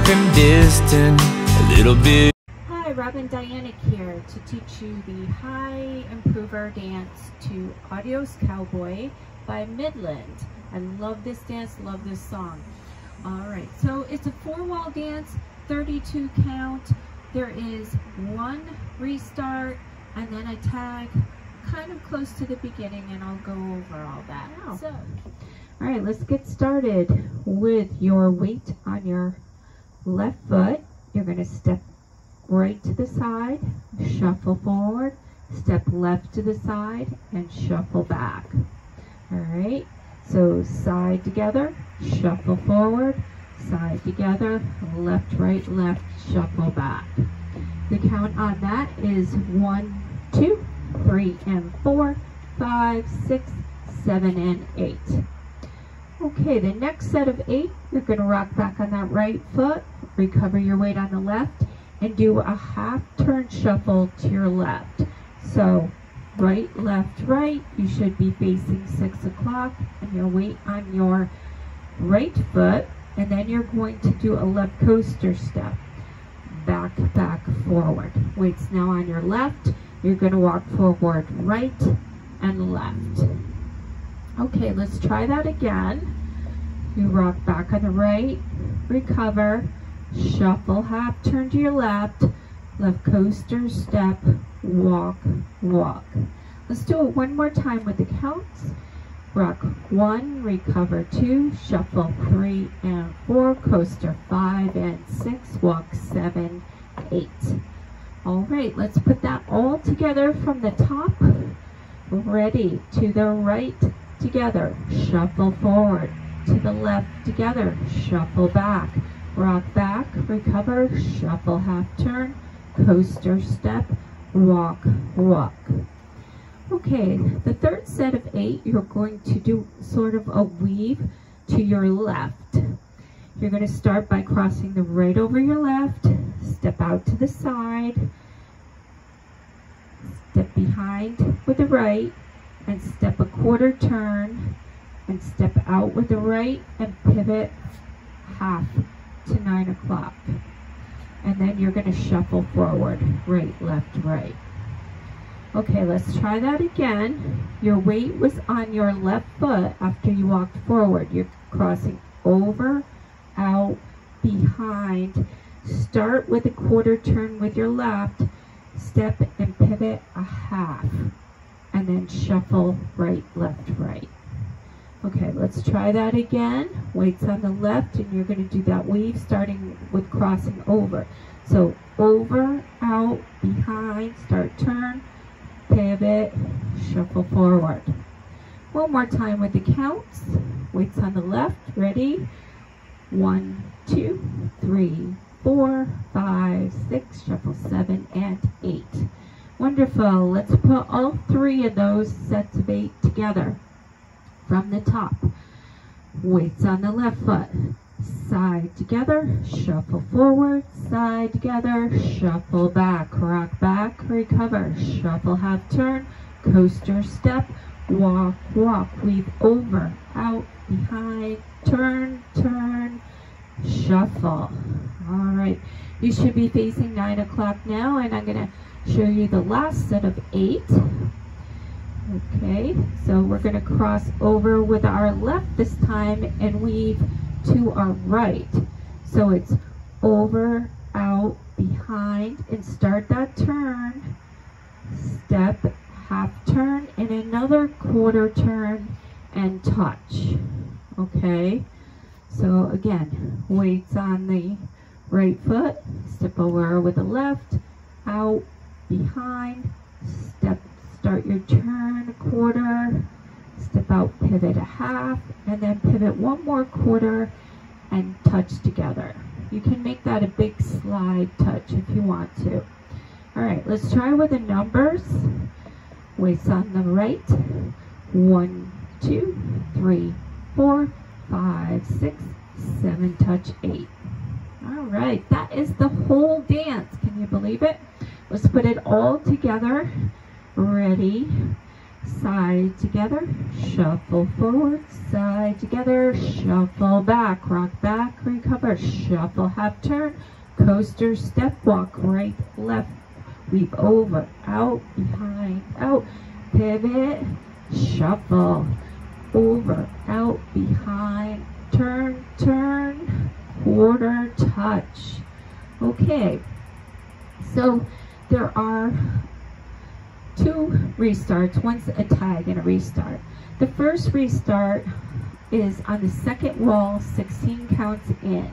and distant, a little bit. Hi, Robin Dyanick here to teach you the high improver dance to Adios Cowboy by Midland. I love this dance, love this song. Alright, so it's a 4-wall dance, 32 count. There is one restart and then a tag kind of close to the beginning, and I'll go over all that now. So, alright, let's get started with your weight on your left foot. You're going to step right to the side, shuffle forward, step left to the side, and shuffle back. Alright, so side together, shuffle forward, side together, left, right, left, shuffle back. The count on that is 1, 2, 3, and 4, 5, 6, 7, and 8. Okay, the next set of 8, you're going to rock back on that right foot, recover your weight on the left, and do a half turn shuffle to your left. So right, left, right, you should be facing 6 o'clock, and your weight on your right foot, and then you're going to do a left coaster step. Back, back, forward. Weight's now on your left. You're going to walk forward, right and left. Okay, let's try that again. You rock back on the right, recover, shuffle, half turn to your left, left coaster step, walk, walk. Let's do it one more time with the counts. Rock 1, recover 2, shuffle 3 and 4, coaster 5 and 6, walk 7, 8. All right, let's put that all together from the top. Ready, to the right, together, shuffle forward, to the left, together, shuffle back, rock back, recover, shuffle half turn, coaster step, walk, walk. Okay, the third set of 8, you're going to do sort of a weave to your left. You're going to start by crossing the right over your left, step out to the side, step behind with the right, and step a quarter turn, and step out with the right, and pivot half to 9 o'clock. And then you're going to shuffle forward, right, left, right. Okay, let's try that again. Your weight was on your left foot after you walked forward. You're crossing over, out, behind. Start with a quarter turn with your left, step and pivot a half, and then shuffle right, left, right. Okay, let's try that again. Weight's on the left, and you're going to do that weave starting with crossing over. So over, out, behind, start turn, pivot, shuffle forward. One more time with the counts. Weights on the left, ready? 1, 2, 3, 4, 5, 6, shuffle 7 and 8. Wonderful. Let's put all 3 of those sets of 8 together from the top. Weights on the left foot. Side together, shuffle forward, side together, shuffle back, rock back, recover, shuffle half turn, coaster step, walk, walk, weave over, out, behind, turn, turn, shuffle. All right, you should be facing 9 o'clock now, and I'm going to show you the last set of 8. Okay, so we're going to cross over with our left this time and weave to our right. So it's over, out, behind, and start that turn, step, half turn, and another quarter turn and touch. Okay, so again, weights on the right foot, step over with the left, out, behind, step, start your turn, quarter, step out, pivot a half, and then pivot one more quarter and touch together. You can make that a big slide touch if you want to. All right, let's try with the numbers. Weights on the right. 1, 2, 3, 4, 5, 6, 7, touch 8. All right, that is the whole dance. Can you believe it? Let's put it all together. Ready, side together, shuffle forward, side together, shuffle back, rock back, recover, shuffle, half turn, coaster, step, walk right, left, weave over, out, behind, out, pivot, shuffle, over, out, behind, turn, turn, quarter, touch. Okay, so there are two restarts. One's a tag and a restart. The first restart is on the second wall, 16 counts in.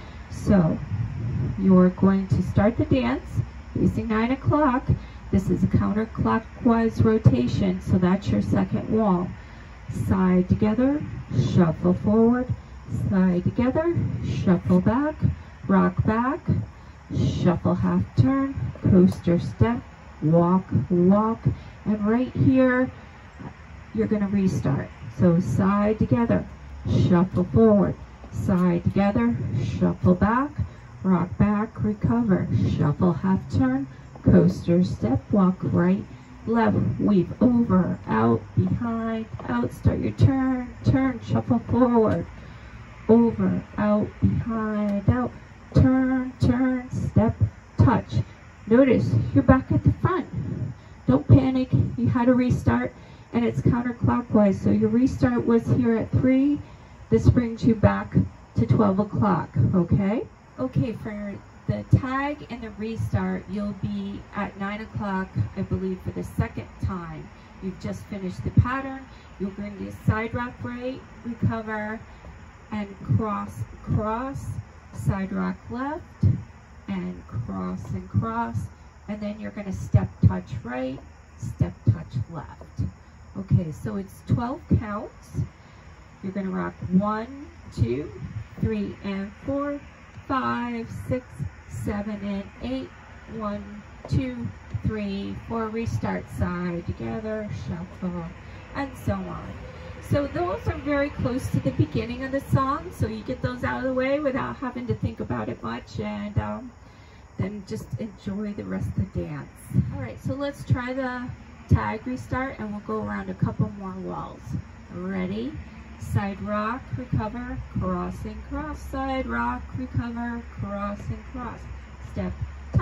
So you're going to start the dance facing 9 o'clock. This is a counterclockwise rotation, so that's your second wall. Side together, shuffle forward, side together, shuffle back, rock back, shuffle half turn, coaster step, walk, walk, and right here you're going to restart. So side together, shuffle forward, side together, shuffle back, rock back, recover, shuffle half turn, coaster step, walk right, left, weave over, out, behind, out, start your turn, turn, shuffle forward, over, out, behind, out, turn, turn, step, touch. Notice you're back at the front. Don't panic, you had a restart and it's counterclockwise. So your restart was here at 3. This brings you back to 12 o'clock, okay? Okay, for the tag and the restart, you'll be at 9 o'clock, I believe, for the second time. You've just finished the pattern. You're going to do side rock right, recover, and cross, cross, side rock left, and cross, and then you're going to step touch right, step touch left. Okay, so it's 12 counts. You're going to rock 1, 2, 3, and 4, 5, 6, 7, and 8. 1, 2, 3, 4. Restart, side together, shuffle, and so on. So those are very close to the beginning of the song, so you get those out of the way without having to think about it much, and then just enjoy the rest of the dance. All right, so let's try the tag restart, and we'll go around a couple more walls. Ready? Side rock, recover, crossing, cross, side rock, recover, crossing, cross, step,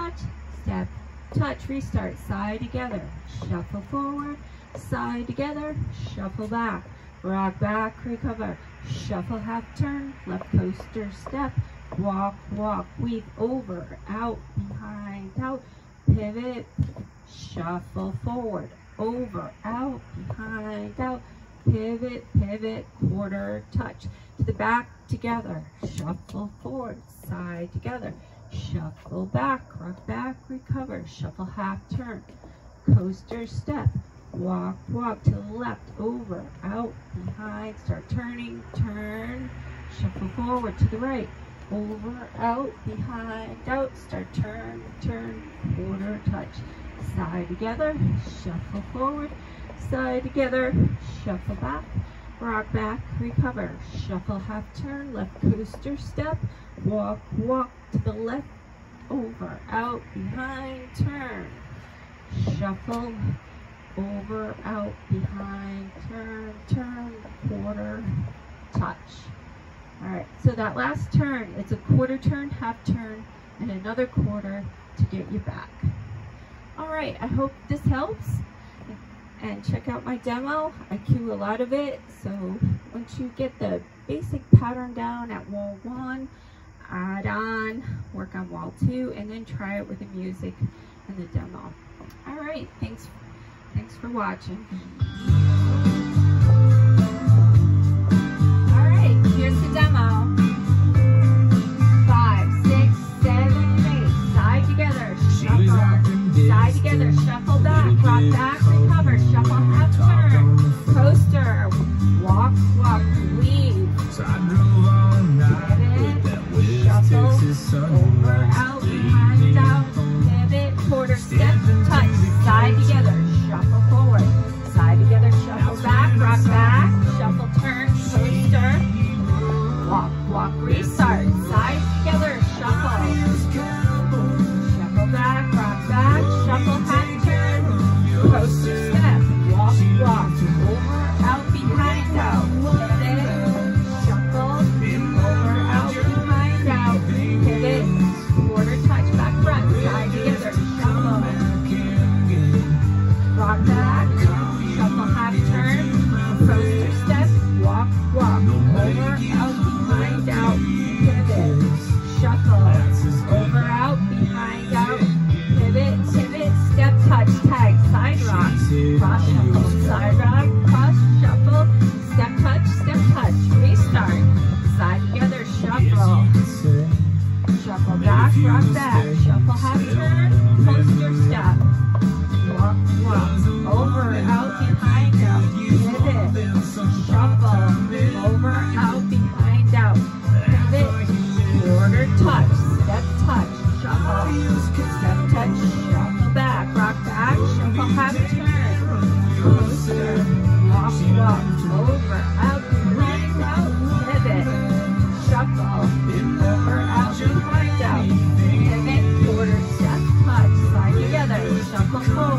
touch, restart, side together, shuffle forward, side together, shuffle back, rock back, recover, shuffle half turn, left coaster step, walk, walk, weave over, out, behind, out, pivot, shuffle forward, over, out, behind, out, pivot, pivot, quarter, touch, to the back, together, shuffle forward, side together, shuffle back, rock back, recover, shuffle half turn, coaster step, walk, walk, to the left, over, out, behind, start turning, turn, shuffle forward, to the right, over, out, behind, out, start turn, turn, quarter, touch, side together, shuffle forward, side together, shuffle back, rock back, recover, shuffle half turn, left coaster step, walk, walk, to the left, over, out, behind, turn, shuffle, over, out, behind, turn, turn, quarter, touch. All right, so that last turn, it's a quarter turn, half turn, and another quarter to get you back. All right, I hope this helps. And check out my demo. I cue a lot of it, so once you get the basic pattern down at wall 1, add on, work on wall 2, and then try it with the music and the demo. All right, thanks for watching. All right, here's the demo. 5, 6, 7, 8. Side together, shuffle. Side together, shuffle back, rock back, recover, shuffle half turn, coaster, walk, walk, weave. Pivot, shuffle, over, out, behind, out, pivot, quarter step, touch, side together, shuffle forward, side together, shuffle back, rock back, shuffle turn, coaster, walk, walk, restart, side together, shuffle, shuffle back, rock back, shuffle half turn, coaster step, walk, walk, side rock, cross, shuffle, step touch, restart, side together, shuffle, shuffle back, rock back, shuffle half turn, coaster step, walk, over, out, behind, out, pivot, shuffle, over, out, behind, out, pivot, quarter touch, step touch, shuffle, step touch, shuffle back, rock back, shuffle half turn, coaster, walk, over, out, behind, out, pivot, shuffle, over, out, behind, out, pivot, quarter step touch, slide together, shuffle forward.